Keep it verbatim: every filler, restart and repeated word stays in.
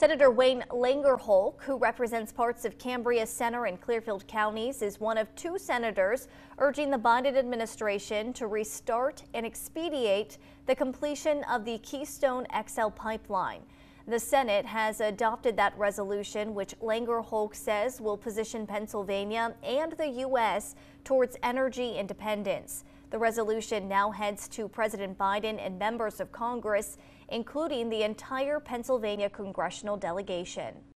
Senator Wayne Langerholc, who represents parts of Cambria Center and Clearfield counties, is one of two senators urging the Biden administration to restart and expedite the completion of the Keystone X L pipeline. The Senate has adopted that resolution, which Langerholc says will position Pennsylvania and the U S towards energy independence. The resolution now heads to President Biden and members of Congress, including the entire Pennsylvania congressional delegation.